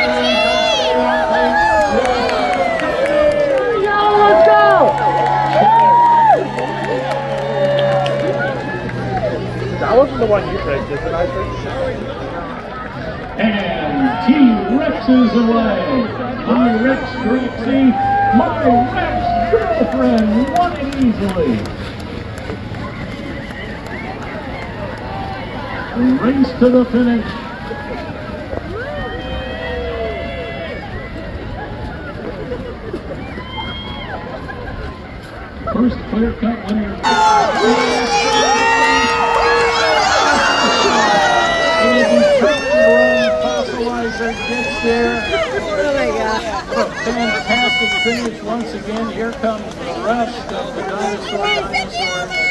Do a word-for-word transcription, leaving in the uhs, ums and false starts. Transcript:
That wasn't the one you picked, is it, I think? And T-Rex is away. My Rex Grexy, my Rex girlfriend won it easily. Race to the finish. First clear-cut winner. Gets there. Oh my God. Fantastic finish once again. Here comes the rest of the dinosaur dinosaurs.